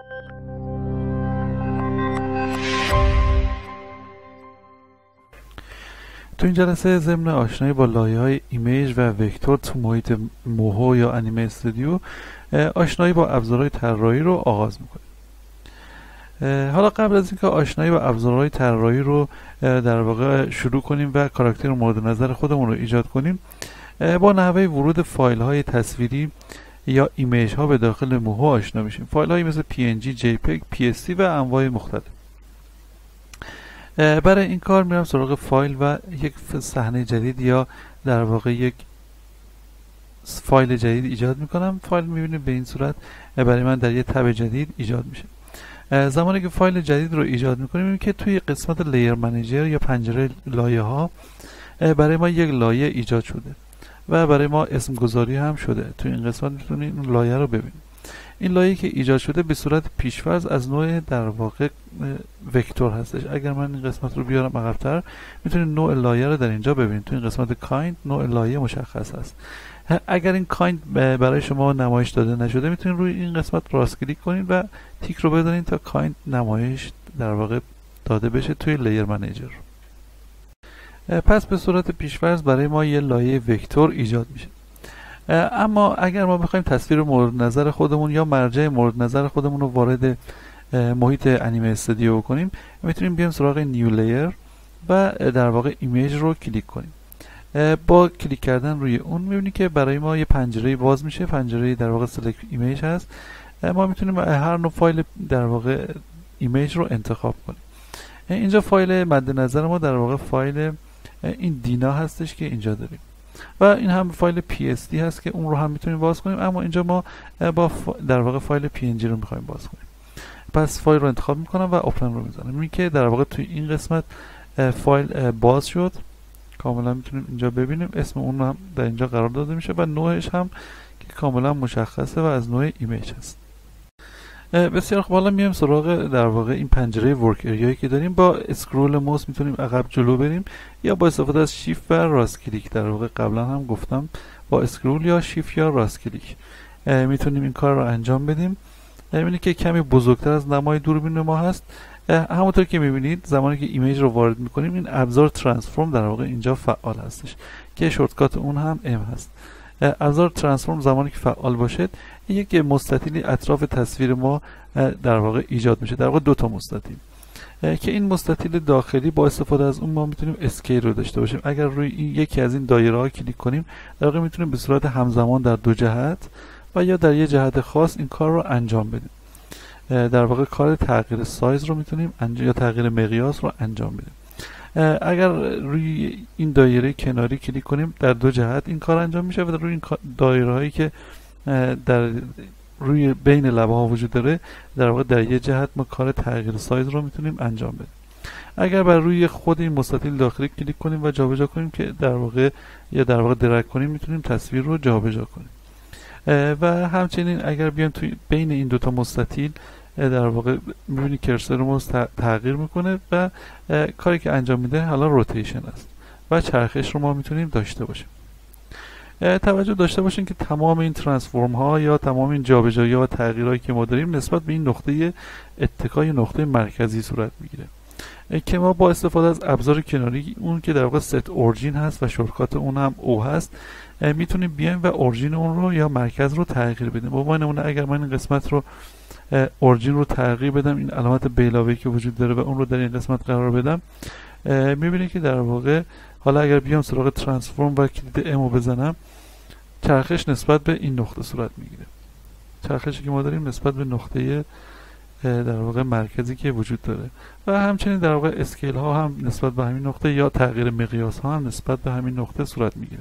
تو این جلسه ضمن آشنایی با لایه‌های ایمیج و وکتور تو محیط موهو یا انیمه استودیو، آشنایی با ابزارهای طراحی رو آغاز میکنیم. حالا قبل از اینکه آشنایی با ابزارهای طراحی رو در واقع شروع کنیم و کاراکتر مورد نظر خودمون رو ایجاد کنیم، با نحوه ورود فایل‌های تصویری یا ایمیج ها به داخل موهو آشنا میشیم. فایل‌هایی مثل PNG، JPEG، PSD و انواع مختلف. برای این کار میرم سراغ فایل و یک صحنه جدید یا در واقع یک فایل جدید ایجاد میکنم. فایل میبینید به این صورت برای من در یک تب جدید ایجاد میشه. زمانی که فایل جدید رو ایجاد میکنیم که توی قسمت لیر منیجر یا پنجره لایه ها برای ما یک لایه ایجاد شده و برای ما اسم گذاری هم شده. توی این قسمت میتونید این لایه رو ببینید. این لایه که ایجاد شده به صورت پیش‌فرض از نوع در واقع وکتور هستش. اگر من این قسمت رو بیارم عقب‌تر میتونید نوع لایه رو در اینجا ببینید. تو این قسمت کایند نوع لایه مشخص هست. اگر این کایند برای شما نمایش داده نشده میتونید روی این قسمت راست کلیک کنید و تیک رو بزنید تا کایند نمایش در واقع داده بشه توی لیر منیجر. پس به صورت پیش‌فرض برای ما یه لایه وکتور ایجاد میشه. اما اگر ما بخوایم تصویر مورد نظر خودمون یا مرجع مورد نظر خودمون رو وارد محیط انیمه استودیو کنیم، میتونیم بیایم سراغ نیو لیر و در واقع ایمیج رو کلیک کنیم. با کلیک کردن روی اون میبینید که برای ما یه پنجره باز میشه. پنجره در واقع سلکت ایمیج هست. ما میتونیم هر نوع فایل در واقع ایمیج رو انتخاب کنیم. اینجا فایل مد نظر ما در واقع فایل این دینا هستش که اینجا داریم و این هم فایل PSD هست که اون رو هم میتونیم باز کنیم، اما اینجا ما با در واقع فایل PNG رو میخوایم باز کنیم. پس فایل رو انتخاب میکنم و اوپن رو میزنم. میبینید که در واقع توی این قسمت فایل باز شد. کاملا میتونیم اینجا ببینیم اسم اون هم در اینجا قرار داده میشه و نوعش هم که کاملا مشخصه و از نوع ایمیج هست. بسیار خب، حالا میایم سراغ در واقع این پنجره ورک اریایی که داریم. با اسکرول موس میتونیم عقب جلو بریم یا با استفاده از شیفت و راست کلیک. در واقع قبلا هم گفتم با اسکرول یا شیفت یا راست کلیک میتونیم این کار رو انجام بدیم. میبینید که کمی بزرگتر از نمای دوربین ما هست. همونطور که میبینید زمانی که ایمیج رو وارد میکنیم این ابزار ترانسفورم در واقع اینجا فعال هستش که شورتکات اون هم M هست. ابزار ترانسفورم زمانی که فعال باشد یک مستطیلی اطراف تصویر ما در واقع ایجاد میشه، در واقع دو تا مستطیل که این مستطیل داخلی با استفاده از اون ما میتونیم اسکیل رو داشته باشیم. اگر روی یکی از این دایره ها کلیک کنیم در واقع میتونیم به صورت همزمان در دو جهت و یا در یک جهت خاص این کار رو انجام بدیم. در واقع کار تغییر سایز رو میتونیم یا تغییر مقیاس رو انجام بدیم. اگر روی این دایره کناری کلیک کنیم در دو جهت این کار انجام میشه و روی این دایره هایی که در روی بین لبه ها وجود داره در واقع در یک جهت ما کار تغییر سایز رو میتونیم انجام بدیم. اگر بر روی خود این مستطیل داخلی کلیک کنیم و جابجا کنیم که در واقع درگ کنیم میتونیم تصویر رو جابجا کنیم. و همچنین اگر بیایم توی بین این دوتا مستطیل در واقع میبینید کرسر رو تغییر میکنه و کاری که انجام میده حالا روتیشن است و چرخش رو ما میتونیم داشته باشیم. توجه داشته باشین که تمام این ترانسفورم ها یا تمام این جابجایی ها و تغییرهایی که ما داریم نسبت به این نقطه اتکای نقطه مرکزی صورت میگیره که ما با استفاده از ابزار کناری اون که در واقع ست اورجین هست و شورتکات اون هم او هست میتونیم بیایم و اورجین اون رو یا مرکز رو تغییر بدیم. با نمونه اگر من این قسمت رو اورجین رو تغییر بدم، این علامت بیلاوی که وجود داره و اون رو در این قسمت قرار بدم، میبینید که در واقع حالا اگر بیام سراغ ترانسفورم و کلید ام رو بزنم چرخش نسبت به این نقطه صورت میگیره. چرخشی که ما داریم نسبت به نقطه در واقع مرکزی که وجود داره و همچنین در واقع اسکیل ها هم نسبت به همین نقطه یا تغییر مقیاس ها هم نسبت به همین نقطه صورت میگیره.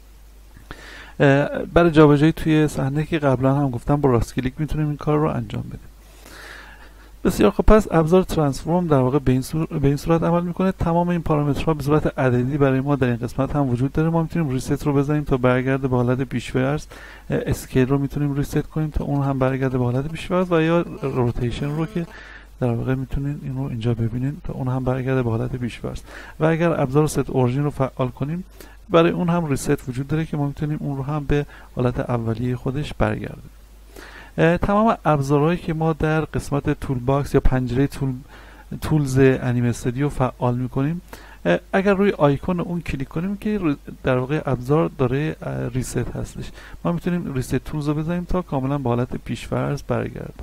برای جابجایی توی صحنه که قبلا هم گفتم با راست کلیک میتونیم این کار رو انجام بدیم. بسیار خب، پس ابزار ترانسفورم در واقع به این صورت عمل میکنه. تمام این پارامترها به صورت عددی برای ما در این قسمت هم وجود داره. ما میتونیم ریست رو بزنیم تا برگرده به حالت پیش‌فرض، اسکیل رو میتونیم ریست کنیم تا اون هم برگرده به حالت پیش‌فرض و یا روتیشن رو که در واقع میتونین این رو اینجا ببینین تا اون هم برگرده به حالت پیش‌فرض. و اگر ابزار ست اورجین رو فعال کنیم برای اون هم ریست وجود داره که ما میتونیم اون رو هم به حالت اولیه خودش برگردونیم. تمام ابزارهایی که ما در قسمت تول باکس یا پنجره تولز انیم استودیو فعال میکنیم، اگر روی آیکون اون کلیک کنیم که در واقع ابزار داره ریست هستش، ما میتونیم ریست تولز رو بزنیم تا کاملا به حالت پیش‌فرض برگرده.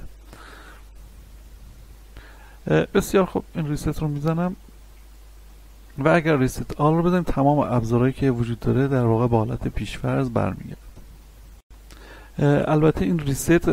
بسیار خوب، این ریست رو میزنم و اگر ریست آل رو بزنیم تمام ابزارهایی که وجود داره در واقع به حالت پیش‌فرض برمیگرده. البته این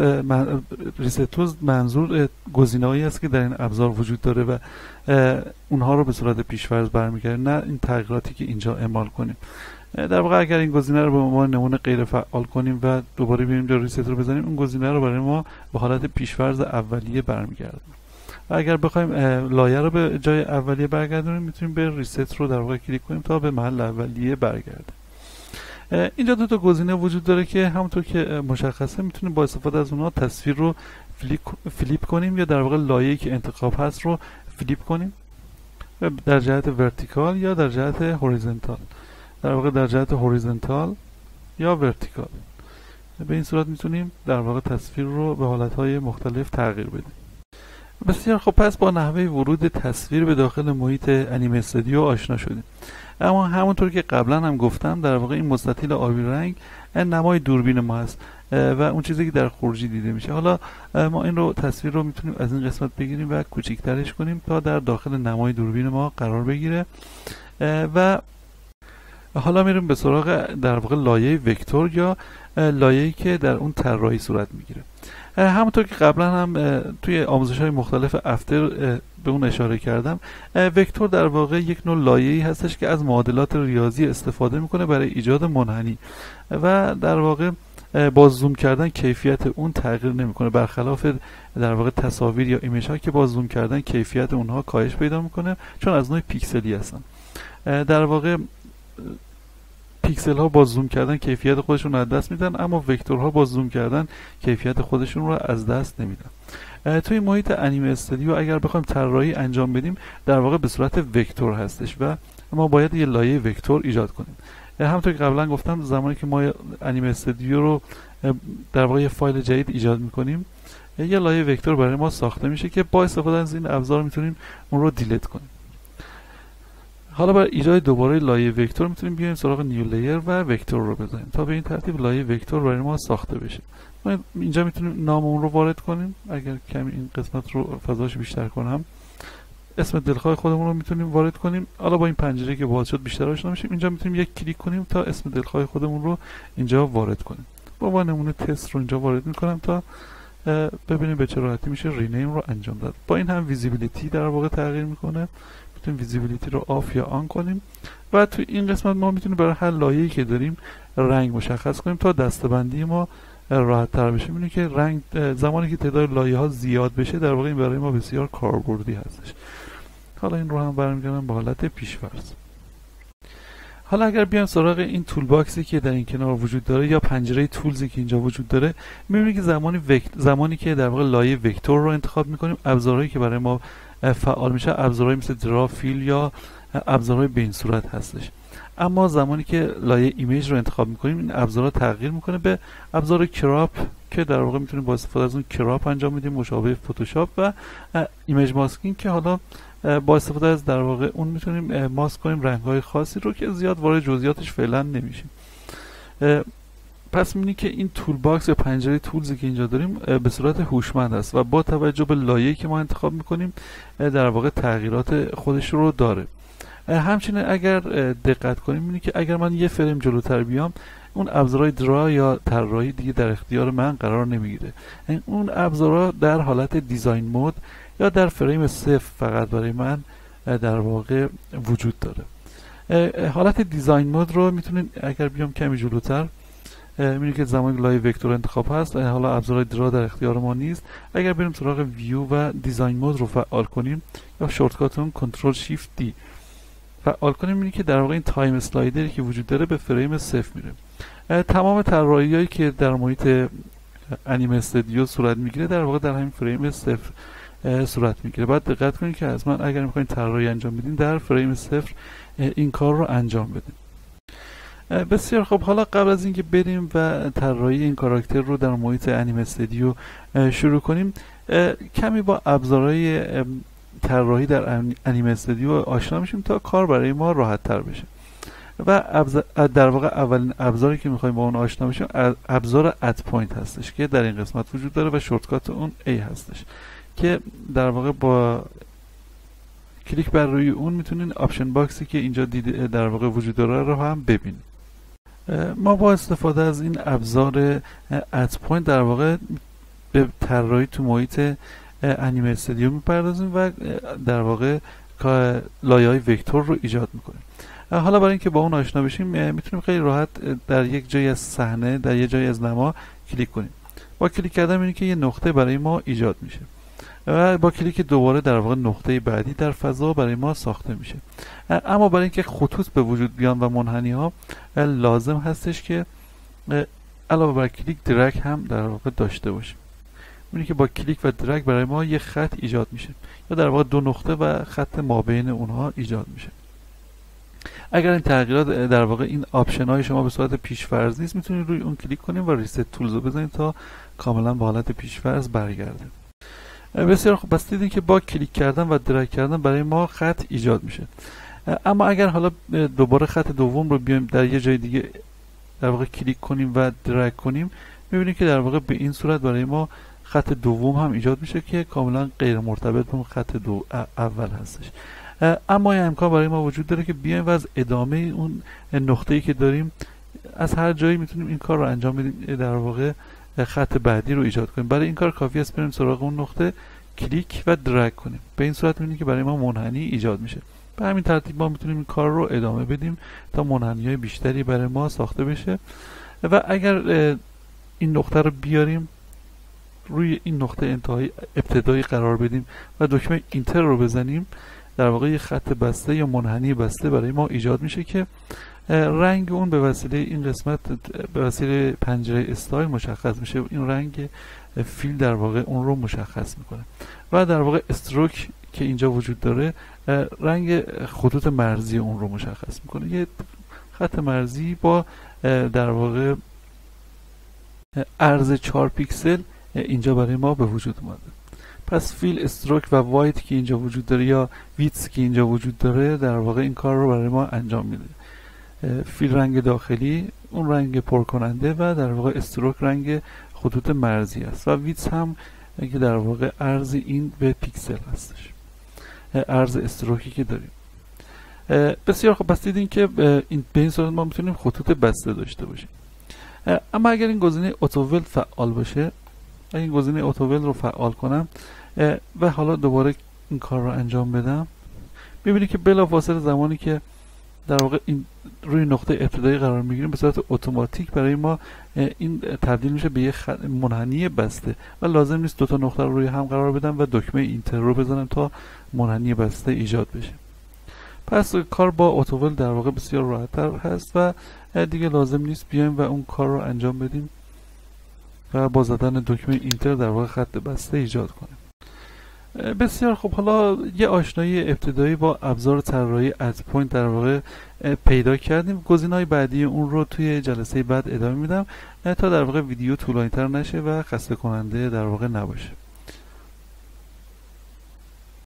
ریست تولز منظور گزینه‌هایی است که در این ابزار وجود داره و اونها رو به صورت پیش‌فرض برمیگرده، نه این تغییراتی که اینجا اعمال کنیم. در واقع اگر این گزینه رو به عنوان نمونه غیر فعال کنیم و دوباره بریم جای ریست رو بزنیم، اون گزینه رو برای ما به حالت پیش‌فرض اولیه برمیگرده. و اگر بخوایم لایه رو به جای اولیه برگردونیم، میتونیم به ریست رو در واقع کلیک کنیم تا به محل اولیه برگرده. اینجا دو تا گزینه وجود داره که همونطور که مشخصه میتونیم با استفاده از اونها تصویر رو فلیپ کنیم یا در واقع لایه‌ای که انتخاب هست رو فلیپ کنیم در جهت ورتیکال یا در جهت هوریزونتال. در واقع در جهت هوریزونتال یا ورتیکال. به این صورت میتونیم در واقع تصویر رو به حالتهای مختلف تغییر بدیم. بسیار خب، پس با نحوه ورود تصویر به داخل محیط انیم استودیو آشنا شدیم. اما همونطور که قبلا هم گفتم، در واقع این مستطیل آبی رنگ نمای دوربین ما هست و اون چیزی که در خروجی دیده میشه. حالا ما این رو تصویر رو میتونیم از این قسمت بگیریم و کوچیک‌ترش کنیم تا در داخل نمای دوربین ما قرار بگیره و حالا میریم به سراغ در واقع لایه وکتور یا لایه‌ای که در اون طراحی صورت میگیره. همونطور که قبلا هم توی آموزش‌های مختلف افتر به اون اشاره کردم، وکتور در واقع یک نوع لایه‌ای هستش که از معادلات ریاضی استفاده میکنه برای ایجاد منحنی و در واقع با زوم کردن کیفیت اون تغییر نمیکنه، برخلاف در واقع تصاویر یا ایمیج ها که با زوم کردن کیفیت اونها کاهش پیدا میکنه چون از نوع پیکسلی هستن. در واقع پیکسل ها با زوم کردن کیفیت خودشون رو از دست میدن، اما وکتورها با زوم کردن کیفیت خودشون رو از دست نمیدن. توی محیط انیم استودیو اگر بخوایم طراحی انجام بدیم، در واقع به صورت وکتور هستش و ما باید یه لایه وکتور ایجاد کنیم. همونطور که قبلا گفتم، زمانی که ما انیم استودیو رو در واقع یه فایل جدید ایجاد میکنیم، یه لایه وکتور برای ما ساخته میشه که با استفاده از این ابزار میتونیم اون رو دیلیت کنیم. حالا برای ایجاد دوباره لایه وکتور میتونیم بیایم سراغ نیو لیر و وکتور رو بزنیم تا به این ترتیب لایه وکتور برای ما ساخته بشه. ما اینجا میتونیم نام اون رو وارد کنیم. اگر کمی این قسمت رو فضاش بیشتر کنم، اسم دلخواه خودمون رو میتونیم وارد کنیم. حالا با این پنجره که باز شد بیشتر آشنا میشیم. اینجا میتونیم یک کلیک کنیم تا اسم دلخواه خودمون رو اینجا وارد کنیم. با نمونه تست رو اینجا وارد میکنم تا ببینیم به چه راحتی میشه رینیم رو انجام داد. با این هم ویزیبیلیتی در واقع تغییر میکنه. میتونیم ویزیبیلیتی رو آف یا آن کنیم و توی این قسمت ما میتونیم برای هر لایه‌ای که داریم رنگ مشخص کنیم تا دسته‌بندی ما راحت تر بشه. می‌بینید که رنگ زمانی که تعداد لایه‌ها زیاد بشه، در واقع این برای ما بسیار کاربردی هستش. حالا این رو هم برمیگردم به حالت پیش‌فرض. حالا اگر بیام سراغ این تول باکسی که در این کنار وجود داره یا پنجره تولزی که اینجا وجود داره، می‌بینید که زمانی که در واقع لایه وکتور رو انتخاب می‌کنیم، ابزارهایی که برای ما فعال میشه ابزارهایی مثل درا، فیل یا ابزارهای به این صورت هستش. اما زمانی که لایه ایمیج رو انتخاب میکنیم، این ابزارها تغییر میکنه به ابزار کراپ که در واقع میتونیم با استفاده از اون کراپ انجام بدیم، مشابه فتوشاپ، و ایمیج ماسکینگ که حالا با استفاده از در واقع اون میتونیم ماسک کنیم رنگ‌های خاصی رو که زیاد وارد جزئیاتش فعلا نمیشیم. پس می‌بینید که این تول باکس یا پنجره تولزی که اینجا داریم به صورت هوشمند است و با توجه به لایه‌ای که ما انتخاب می‌کنیم در واقع تغییرات خودش رو داره. همچنین اگر دقت کنیم می‌بینید که اگر من یه فریم جلوتر بیام، اون ابزارهای درا یا طراحی دیگه در اختیار من قرار نمیگیره. اون ابزارها در حالت دیزاین مود یا در فریم صفر فقط برای من در واقع وجود داره. حالت دیزاین مود رو میتونید اگر بیام کمی جلوتر، می‌بینید که زمانی لایه وکتور انتخاب هست، حالا ابزارهای درا در اختیار ما نیست. اگر بریم سراغ ویو و دیزاین مود رو فعال کنیم یا شورتکات اون کنترل شیفت دی فعال کنیم، می‌بینید که در واقع این تایم اسلایدری که وجود داره به فریم صفر میره. تمام طراحی‌هایی که در محیط انیم استودیو صورت میگیره در واقع در همین فریم صفر صورت میگیره. باید دقت کنید که حتما اگر می‌خواید طراحی انجام بدین، در فریم صفر این کار رو انجام بدین. بسیار خب، حالا قبل از اینکه بریم و طراحی این کاراکتر رو در محیط انیم استودیو شروع کنیم، کمی با ابزارهای طراحی در انیم استودیو آشنا میشیم تا کار برای ما راحت تر بشه. و در واقع اولین ابزاری که میخوایم با اون آشنا بشیم ابزار اد پوینت هستش که در این قسمت وجود داره و شورتکات اون A هستش که در واقع با کلیک بر روی اون میتونین آپشن باکسی که اینجا دیده در واقع وجود داره رو هم ببینید. ما با استفاده از این ابزار اد پوینت در واقع به طراحی تو محیط انیم استودیو میپردازیم و در واقع لایه‌های وکتور رو ایجاد میکنیم. حالا برای اینکه با اون آشنا بشیم میتونیم خیلی راحت در یک جایی از صحنه، در یک جایی از نما کلیک کنیم. با کلیک کردن می‌بینید که یه نقطه برای ما ایجاد میشه و با کلیک دوباره در واقع نقطه بعدی در فضا برای ما ساخته میشه. اما برای اینکه خطوط به وجود بیان و منحنی ها لازم هستش که علاوه بر کلیک درگ هم در واقع داشته باشیم. می‌بینید که با کلیک و درگ برای ما یه خط ایجاد میشه یا در واقع دو نقطه و خط مابین اونها ایجاد میشه. اگر این تغییرات در واقع این آپشن های شما به صورت پیش‌فرض نیست، میتونید روی اون کلیک کنید و ریست تولز رو بزنید تا کاملا به حالت پیش‌فرض برگرده. بسیار خوب، پس دیدین که با کلیک کردن و درگ کردن برای ما خط ایجاد میشه. اما اگر حالا دوباره خط دوم رو بیایم در یه جای دیگه در واقع کلیک کنیم و درگ کنیم، میبینیم که در واقع به این صورت برای ما خط دوم هم ایجاد میشه که کاملا غیر مرتبط با خط اول هستش. اما این امکان برای ما وجود داره که بیایم و از ادامه اون نقطه‌ای که داریم از هر جایی میتونیم این کار رو انجام بدیم، در واقع خط بعدی رو ایجاد کنیم. برای این کار کافی است بریم سراغ اون نقطه، کلیک و درگ کنیم. به این صورت می‌بینید که برای ما منحنی ایجاد میشه. به همین ترتیب ما میتونیم این کار رو ادامه بدیم تا منحنی‌های بیشتری برای ما ساخته بشه. و اگر این نقطه رو بیاریم روی این نقطه ابتدایی قرار بدیم و دکمه اینتر رو بزنیم، در واقع یه خط بسته یا منحنی بسته برای ما ایجاد میشه که رنگ اون به وسیله این قسمت، به وسیله پنجره استایل مشخص میشه. این رنگ فیل در واقع اون رو مشخص میکنه و در واقع استروک که اینجا وجود داره رنگ خطوط مرزی اون رو مشخص میکنه. یه خط مرزی با در واقع عرض 4 پیکسل اینجا برای ما به وجود اومده. پس فیل، استروک و وایت که اینجا وجود داره یا ویتس که اینجا وجود داره در واقع این کار رو برای ما انجام میده. فیل رنگ داخلی، اون رنگ پر کننده و در واقع استروک رنگ خطوط مرزی است و ویتس هم که در واقع عرض این به پیکسل هستش، عرض استروکی که داریم. بسیار خب، پس دیدین که به این صورت ما میتونیم خطوط بسته داشته باشیم. اما اگر این گزینه اتوول فعال باشه، اگه این گزینه اتوول رو فعال کنم و حالا دوباره این کار رو انجام بدم، می‌بینید که بلافاصله زمانی که در واقع این روی نقطه ابتدایی قرار میگیریم به صورت اتوماتیک برای ما این تبدیل میشه به یه منحنی بسته و لازم نیست دو تا نقطه رو روی هم قرار بدم و دکمه اینتر رو بزنم تا منحنی بسته ایجاد بشه. پس کار با اتوول در واقع بسیار راحت‌تر هست و دیگه لازم نیست بیایم و اون کار رو انجام بدیم و با زدن دکمه اینتر در واقع خط بسته ایجاد کنیم. بسیار خوب، حالا یه آشنایی ابتدایی با ابزار طراحی اد پوینت در واقع پیدا کردیم. گزینه‌های بعدی اون رو توی جلسه بعد ادامه میدم تا در واقع ویدیو طولانی‌تر نشه و خسته کننده در واقع نباشه.